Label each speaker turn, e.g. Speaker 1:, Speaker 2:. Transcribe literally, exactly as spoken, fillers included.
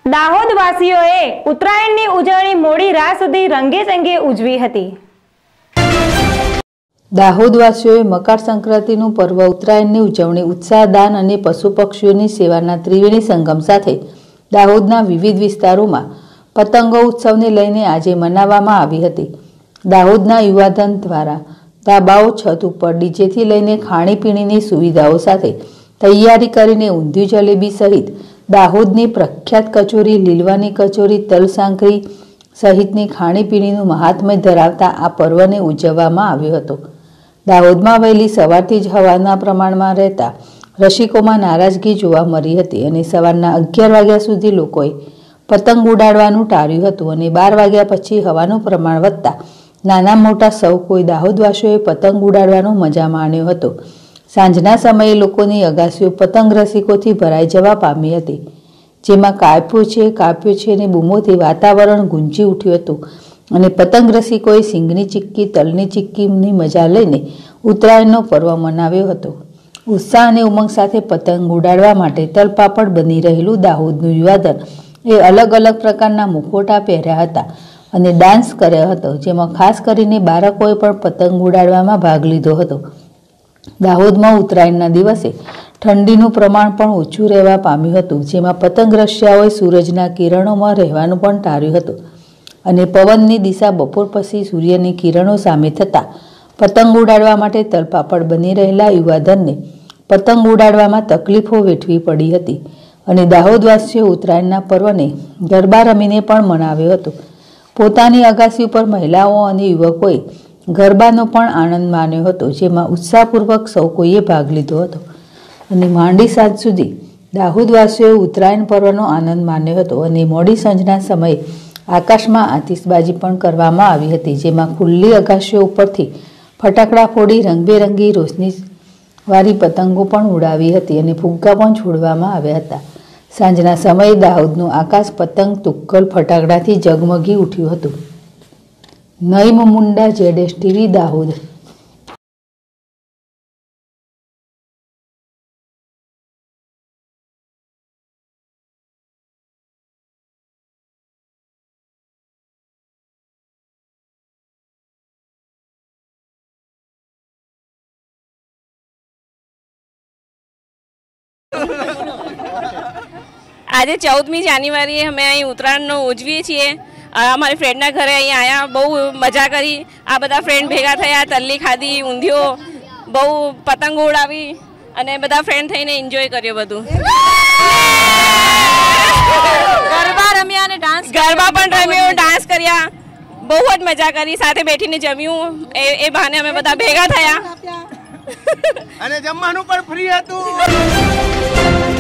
Speaker 1: દાહોદવાસીઓએ ઉત્તરાયણની ઉજવણી મોડી રાત સુધી રંગેચંગે ઉજવી હતી।
Speaker 2: દાહોદવાસીઓએ મકર સંક્રાંતિનું પર્વ ઉત્તરાયણની ઉજવણી ઉત્સાહ, દાન અને પશુ પક્ષીઓની સેવાના ત્રિવેણી સંગમ સાથે દાહોદના વિવિધ વિસ્તારોમાં પતંગો ઉત્સવને લઈને આજે મનાવવામાં આવી હતી। દાહોદના યુવાધન દ્વારા ધાબાઓ, છત ઉપર ડીજેથી લઈને ખાણીપીણીની સુવિધાઓ સાથે તૈયારી કરીને ઊંધિયું, જલેબી સહિત દાહોદની પ્રખ્યાત કચોરી, લીલવાની કચોરી, તલ સાંકરી સહિતની ખાણીપીણીનું મહાત્મ્ય ધરાવતા આ પર્વને ઉજવવામાં આવ્યો હતો। દાહોદમાં વહેલી સવારથી જ હવાના પ્રમાણમાં રહેતા રસિકોમાં નારાજગી જોવા મળી હતી અને સવારના અગિયાર વાગ્યા સુધી લોકોએ પતંગ ઉડાડવાનું ટાળ્યું હતું અને બાર વાગ્યા પછી હવાનું પ્રમાણ વધતા નાના મોટા સૌ કોઈ દાહોદવાસીઓએ પતંગ ઉડાડવાનો મજા માણ્યો હતો। સાંજના સમયે લોકોની અગાસીઓ પતંગ રસિકોથી ભરાઈ જવા પામી હતી, જેમાં કાપ્યો છે કાપ્યો છે અને બૂમોથી વાતાવરણ ગુંજી ઉઠ્યું હતું અને પતંગ રસિકોએ સિંગની ચીક્કી, તલની ચીક્કીની મજા લઈને ઉત્તરાયણનો પર્વ મનાવ્યો હતો। ઉત્સાહ અને ઉમંગ સાથે પતંગ ઉડાડવા માટે તલપાપડ બની રહેલું દાહોદનું યુવાધન એ અલગ અલગ પ્રકારના મુખોટા પહેર્યા હતા અને ડાન્સ કર્યો હતો, જેમાં ખાસ કરીને બાળકોએ પણ પતંગ ઉડાડવામાં ભાગ લીધો હતો। દાહોદમાં ઉત્તરાયણના દિવસે ઠંડીનું પ્રમાણ પણ ઓછું રહેવા પામ્યું હતું, જેમાં પતંગ રસિયાઓએ સૂરજના કિરણોમાં રહેવાનું પણ ટાળ્યું હતું અને પવનની દિશા બપોર પછી સૂર્યની કિરણો સામે થતાં પતંગ ઉડાડવા માટે તલપાપડ બની રહેલા યુવાધનને પતંગ ઉડાડવામાં તકલીફો વેઠવી પડી હતી અને દાહોદવાસીઓ ઉત્તરાયણના પર્વને ગરબા રમીને પણ મનાવ્યો હતો। પોતાની અગાસી ઉપર મહિલાઓ અને યુવકોએ ગરબાનો પણ આનંદ માણ્યો હતો, જેમાં ઉત્સાહપૂર્વક સૌ કોઈએ ભાગ લીધો હતો અને માંડી સાંજ સુધી દાહોદવાસીઓએ ઉત્તરાયણ પર્વનો આનંદ માણ્યો હતો અને મોડી સાંજના સમયે આકાશમાં આતિશબાજી પણ કરવામાં આવી હતી, જેમાં ખુલ્લી અગાશીઓ ઉપરથી ફટાકડા ફોડી રંગબેરંગી રોશની વાળી પતંગો પણ ઉડાવી હતી અને ફુગ્ગા પણ છોડવામાં આવ્યા હતા। સાંજના સમયે દાહોદનું આકાશ પતંગ, તુક્કલ, ફટાકડાથી ઝગમગી ઉઠ્યું હતું। નઈમ મુંડા, જેડેશ ટીવી, દાહોદ।
Speaker 3: આજે चौदहमी जान्युआरी અમે અહીં ઉત્તરાયણનો ઉજવીએ છીએ। અમારી ફ્રેન્ડના ઘરે અહીં આવ્યા, બહુ મજા કરી। આ બધા ફ્રેન્ડ ભેગા થયા, તલ્લી ખાધી, ઊંધિયો, બહુ પતંગો ઉડાવી અને બધા ફ્રેન્ડ થઈને એન્જોય કર્યો બધું। ગરબા રમ્યા અને ડાન્સ ગરબા પણ રમ્યો, ડાન્સ કર્યા, બહુ જ મજા કરી। સાથે બેઠીને જમ્યું, એ એ બહાને અમે બધા ભેગા થયા
Speaker 4: અને જમવાનું પણ ફ્રી હતું।